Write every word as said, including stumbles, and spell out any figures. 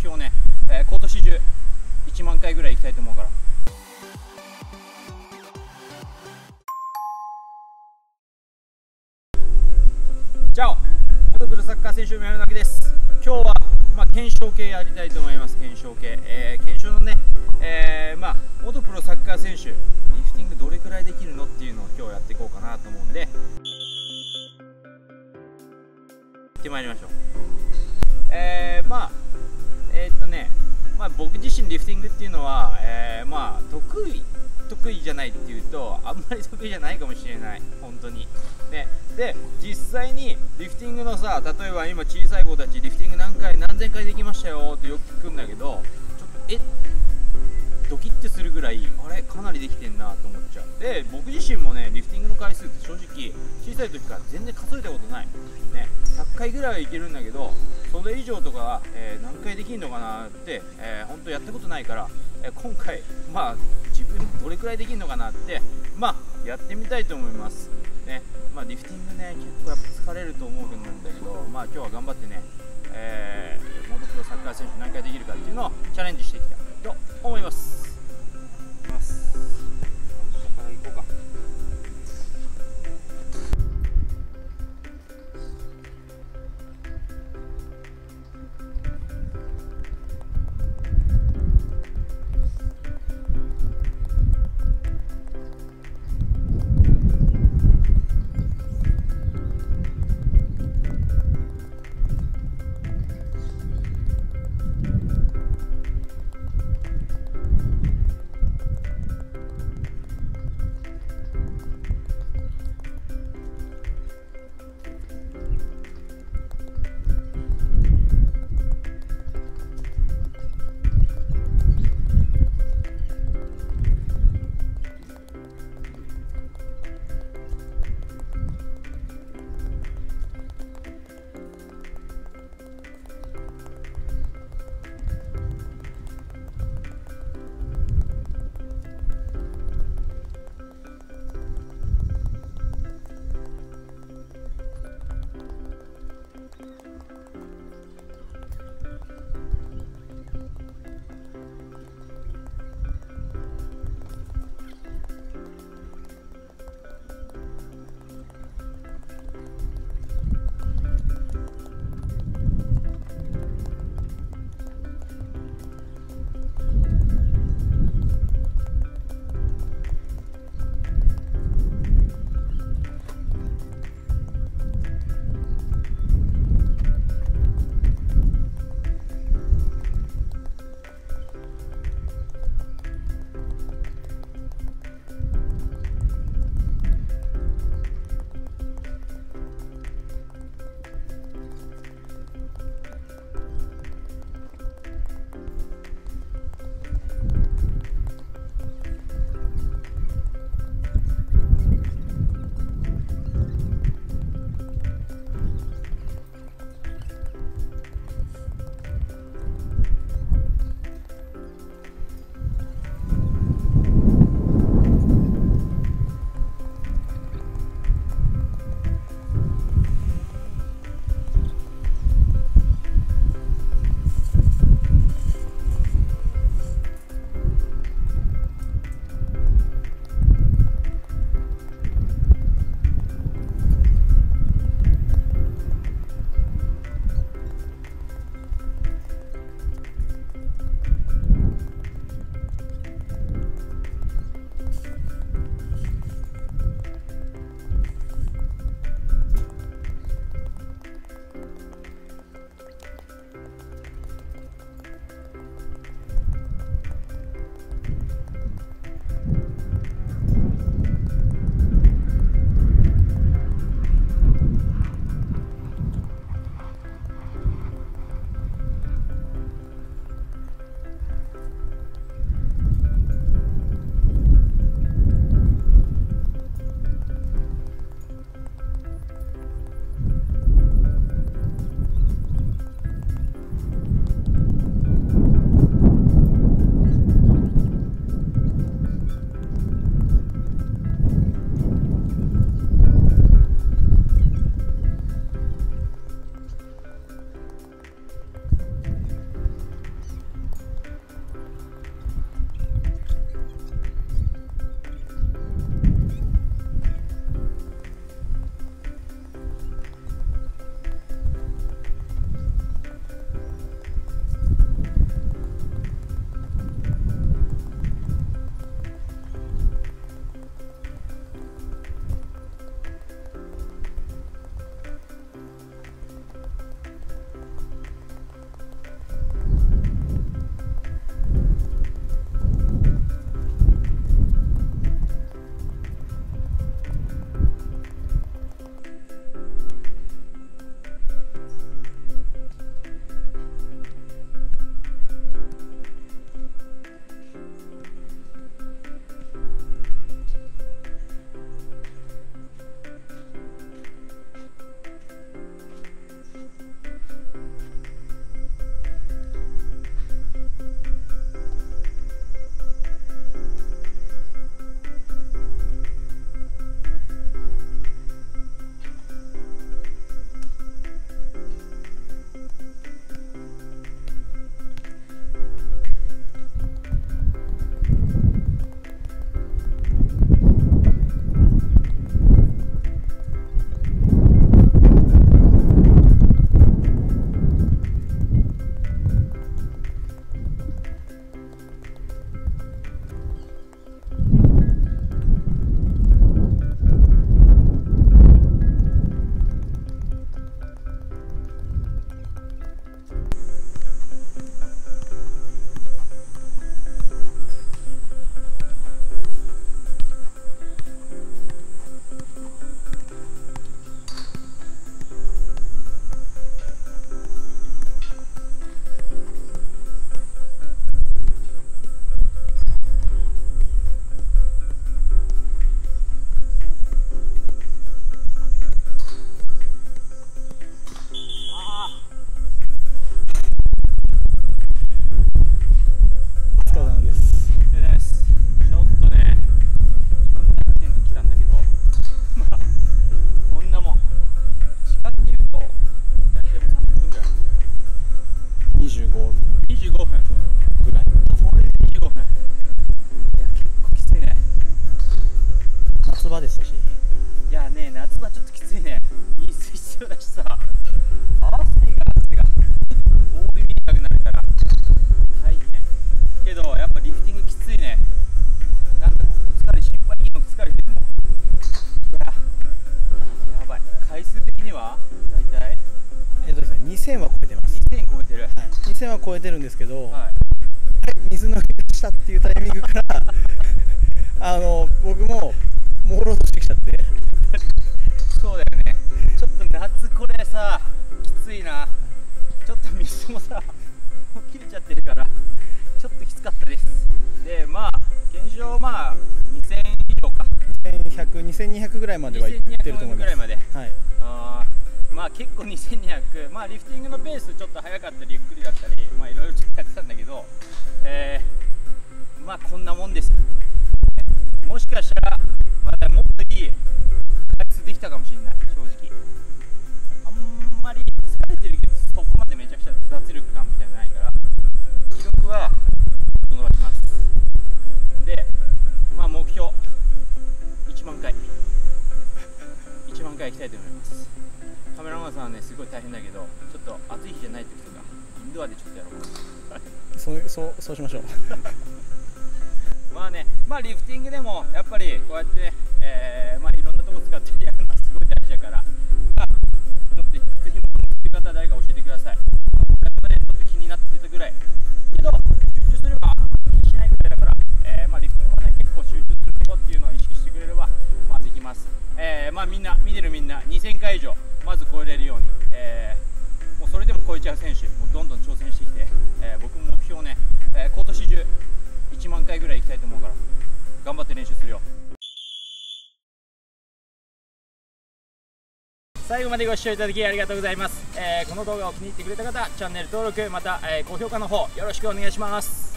標ね、えー、今年中いちまんかいぐらい行きたいと思うから。チャオ、元プロサッカー選手の宮崎です。今日は、まあ、検証系やりたいと思います。検証系、えー、検証のね、えー、まあ元プロサッカー選手リフティングどれくらいできるのっていうのを今日やっていこうかなと思うんで、行ってまいりましょう。えー、まあえー、っとねまあ僕自身リフティングっていうのは、えー、まあ得意得意じゃないっていうとあんまり得意じゃないかもしれない、本当にね。で実際にリフティングのさ、例えば今小さい子たちリフティング何回何千回できましたよってよく聞くんだけど、ちょっとえドキッてするぐらいあれかなりできてんなと思っちゃう。で僕自身もねリフティングの回数って正直小さい時から全然数えたことないね。ひゃっかいぐらいはいけるんだけど、それ以上とか、えー、何回できるのかなって、えー、本当やったことないから、えー、今回まあ自分どれくらいできるのかなってまあやってみたいと思いますね。まあリフティングね結構やっぱ疲れると思うんだけど、まあ今日は頑張ってね、えー、元プロサッカー選手何回できるかっていうのをチャレンジしていきたいと思います。いきます。ここから行こうか。 じゅうご、 にじゅうごふんぐらい。 これでにじゅうごふん、いや結構きついね。 夏場ですし。 いやね、夏場ちょっときついね。水必要だしさ、汗が汗がボール見なくなるから大変けど、やっぱリフティングきついね。なんだ疲れ、心肺機能疲れてるもん。いややばい。回数的には大体えっとですね、にせんは超えてます。 にせん超えてる。はい、 にせんは超えてるんですけど、 はい、 水飲み出したっていうタイミングからあの僕も朦朧としてきちゃって。 そうだよね。ちょっと夏これさきついな。ちょっと水もさもう切れちゃってるからちょっときつかったです。でまあ検証まあにせん以上か、 にせんひゃく、にせんにひゃくぐらいまでは行ってると思います。 ぐらいまで、 はい、 あまあ結構にせんにひゃく、まあリフティングのペースちょっと速かったりゆっくりだったり、まあいろいろちょっとやってたんだけど、えー、まあこんなもんです。もしかしたらまだもっといい回数できたかもしれない。正直あんまり疲れてるけどそこまでめちゃくちゃ脱力感みたいなのないから、記録は伸ばします。でまあ目標いちまんかいいちまんかい行きたいと思います。カメラマンさんはねすごい大変だけど、ちょっと暑い日じゃない時とかインドアでちょっとやろうかなそうそうそうしましょうまあね、まあリフティングでもやっぱりこうやって、えー、まあいろんなとこ使ってやるのはすごい大事だから、まあちょっと靴ひもの作り方誰か教えてください。私もねちょっと気になってたぐらいけど集中すればあんまり気にしないぐらいだから、えー、まあリフティングもね結構集中することっていうのを意識してくれればまあできます。えー、まあみんな見てるみんなにせんかい以上まず超えれるように、えー、もうそれでも超えちゃう選手もうどんどん挑戦してきて、えー、僕も目標ね、えー、今年中いちまんかいぐらい行きたいと思うから頑張って練習するよ。最後までご視聴いただきありがとうございます。えー、この動画を気に入ってくれた方チャンネル登録また、えー、高評価の方よろしくお願いします。